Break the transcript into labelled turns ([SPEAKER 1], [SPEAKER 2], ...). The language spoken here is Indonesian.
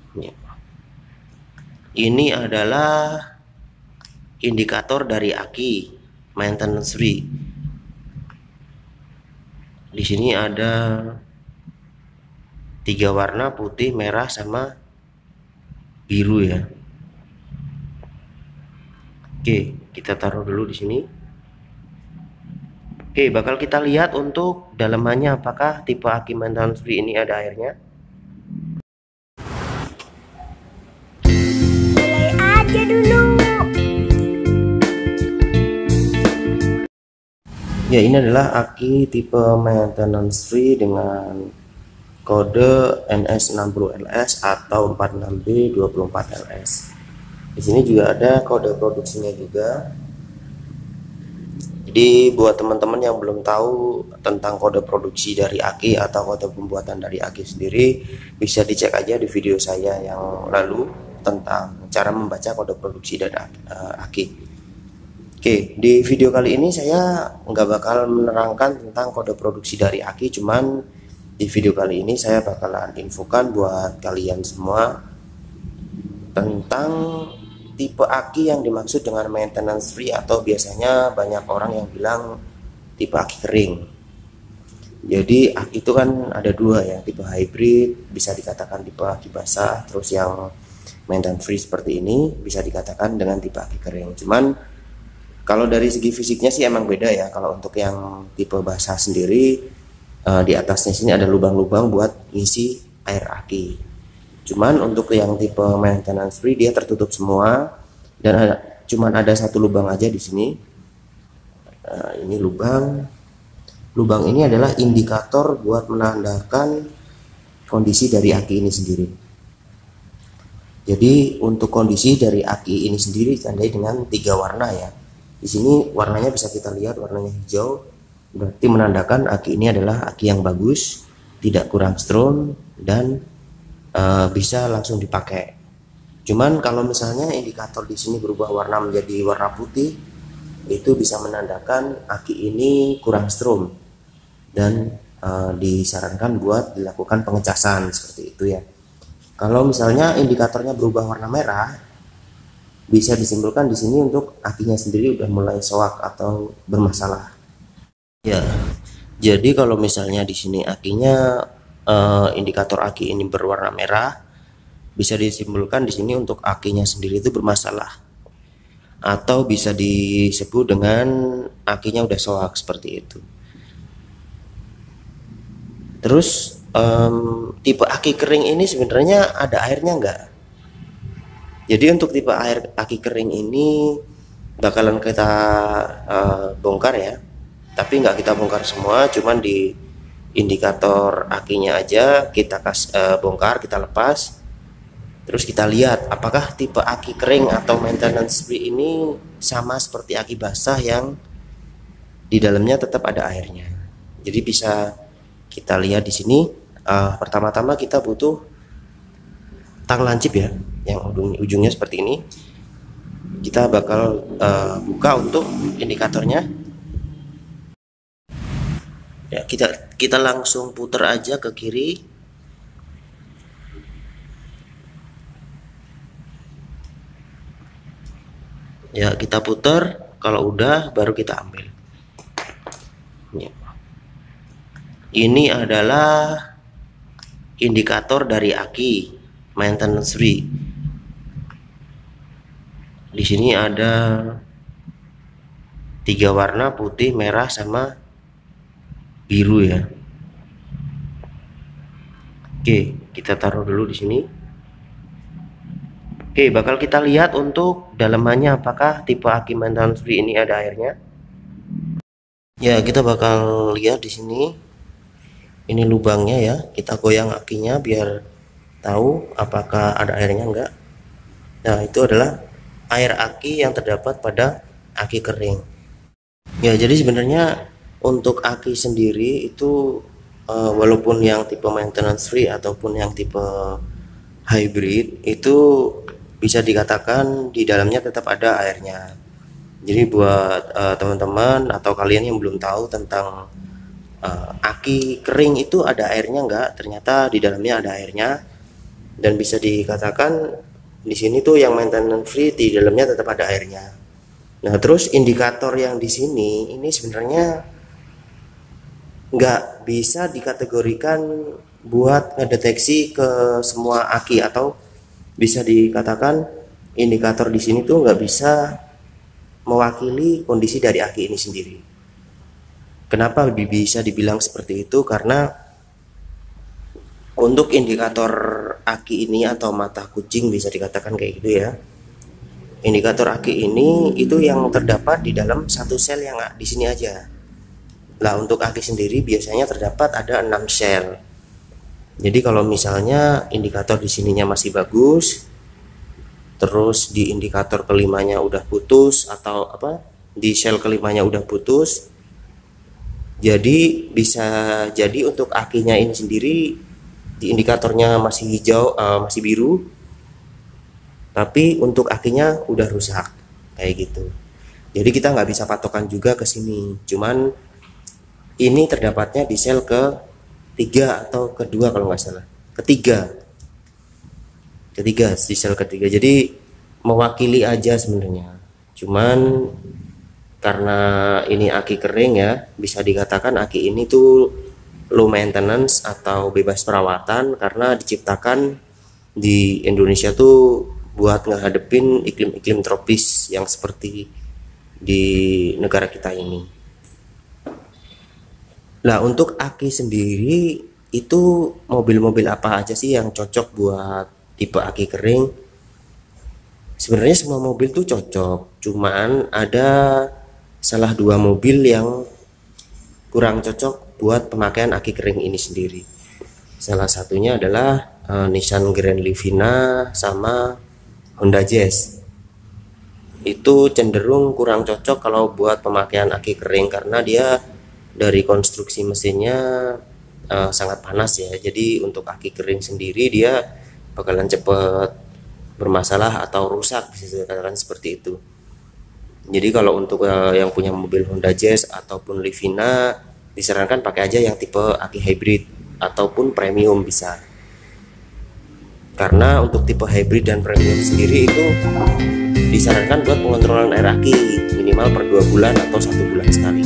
[SPEAKER 1] Ya. Ini adalah indikator dari aki maintenance free. Di sini ada 3 warna, putih, merah, sama biru ya. Oke, kita taruh dulu di sini. Oke, bakal kita lihat untuk dalamannya apakah tipe aki maintenance free ini ada airnya.
[SPEAKER 2] Mulai aja dulu.
[SPEAKER 1] Ya, ini adalah aki tipe maintenance free dengan kode NS60LS atau 46B24LS. Di sini juga ada kode produksinya juga. Jadi buat teman-teman yang belum tahu tentang kode produksi dari aki atau kode pembuatan dari aki sendiri, bisa dicek aja di video saya yang lalu tentang cara membaca kode produksi dari aki. Oke, di video kali ini saya nggak bakal menerangkan tentang kode produksi dari aki, cuman di video kali ini saya bakalan infokan buat kalian semua tentang tipe aki yang dimaksud dengan maintenance free, atau biasanya banyak orang yang bilang tipe aki kering. Jadi aki itu kan ada dua ya, tipe hybrid bisa dikatakan tipe aki basah, terus yang maintenance free seperti ini bisa dikatakan dengan tipe aki kering. Cuman kalau dari segi fisiknya sih emang beda ya. Kalau untuk yang tipe basah sendiri, di atasnya sini ada lubang-lubang buat ngisi air aki. Cuman untuk yang tipe maintenance free dia tertutup semua dan cuman ada satu lubang aja di sini. Ini lubang ini adalah indikator buat menandakan kondisi dari aki ini sendiri. Jadi untuk kondisi dari aki ini sendiri ditandai dengan 3 warna ya. Di sini warnanya bisa kita lihat, warnanya hijau, berarti menandakan aki ini adalah aki yang bagus, tidak kurang strong, dan bisa langsung dipakai. Cuman kalau misalnya indikator di sini berubah warna menjadi warna putih, itu bisa menandakan aki ini kurang strong dan disarankan buat dilakukan pengecasan seperti itu ya. Kalau misalnya indikatornya berubah warna merah, bisa disimpulkan di sini untuk akinya sendiri udah mulai soak atau bermasalah. Ya, jadi kalau misalnya di sini akinya indikator aki ini berwarna merah, bisa disimpulkan di sini untuk akinya sendiri itu bermasalah, atau bisa disebut dengan akinya udah soak seperti itu. Terus tipe aki kering ini sebenarnya ada airnya enggak? Jadi untuk tipe aki kering ini bakalan kita bongkar ya, tapi nggak kita bongkar semua, cuman di indikator akinya aja kita bongkar, kita lepas, terus kita lihat apakah tipe aki kering atau maintenance free ini sama seperti aki basah yang di dalamnya tetap ada airnya. Jadi bisa kita lihat di sini. Pertama-tama kita butuh tang lancip ya, yang ujungnya seperti ini. Kita bakal buka untuk indikatornya. Ya, kita langsung putar aja ke kiri. Ya, kita putar. Kalau udah baru kita ambil. Ya. Ini adalah indikator dari aki maintenance free. Di sini ada 3 warna, putih, merah, sama biru ya. Oke, kita taruh dulu di sini. Oke, bakal kita lihat untuk dalamannya apakah tipe aki maintenance free ini ada airnya. Ya, kita bakal lihat di sini. Ini lubangnya ya. Kita goyang akinya biar tahu apakah ada airnya enggak. Nah, itu adalah air aki yang terdapat pada aki kering. Ya, jadi sebenarnya untuk aki sendiri itu walaupun yang tipe maintenance free ataupun yang tipe hybrid itu bisa dikatakan di dalamnya tetap ada airnya. Jadi buat teman-teman atau kalian yang belum tahu tentang aki kering itu ada airnya enggak, ternyata di dalamnya ada airnya. dan bisa dikatakan di sini tuh yang maintenance free, di dalamnya tetap ada airnya. Nah, terus indikator yang di sini ini sebenarnya nggak bisa dikategorikan buat ngedeteksi ke semua aki, atau bisa dikatakan indikator di sini tuh nggak bisa mewakili kondisi dari aki ini sendiri. Kenapa bisa dibilang seperti itu? Karena untuk indikator aki ini atau mata kucing bisa dikatakan kayak gitu ya. Indikator aki ini itu yang terdapat di dalam satu sel yang di sini aja. Lah, untuk aki sendiri biasanya terdapat ada 6 sel. Jadi kalau misalnya indikator di sininya masih bagus, terus di indikator kelimanya udah putus, atau di sel kelimanya udah putus, jadi bisa jadi untuk akinya ini sendiri di indikatornya masih hijau, masih biru, tapi untuk akinya udah rusak kayak gitu. Jadi kita nggak bisa patokan juga ke sini, cuman ini terdapatnya di sel ketiga atau kedua kalau nggak salah, ketiga di sel ketiga. Jadi mewakili aja sebenarnya, cuman karena ini aki kering ya, bisa dikatakan aki ini tuh low maintenance atau bebas perawatan, karena diciptakan di Indonesia tuh buat ngehadepin iklim-iklim tropis yang seperti di negara kita ini. Nah, untuk aki sendiri itu mobil-mobil apa aja sih yang cocok buat tipe aki kering? Sebenarnya semua mobil tuh cocok, cuman ada salah 2 mobil yang kurang cocok buat pemakaian aki kering ini sendiri. Salah satunya adalah Nissan Grand Livina sama Honda Jazz. Itu cenderung kurang cocok kalau buat pemakaian aki kering, karena dia dari konstruksi mesinnya sangat panas ya. Jadi untuk aki kering sendiri dia bakalan cepet bermasalah atau rusak, bisa dikatakan seperti itu. Jadi kalau untuk yang punya mobil Honda Jazz ataupun Livina, disarankan pakai aja yang tipe aki hybrid ataupun premium bisa. Karena untuk tipe hybrid dan premium sendiri itu disarankan buat pengontrolan air aki minimal per 2 bulan atau 1 bulan sekali.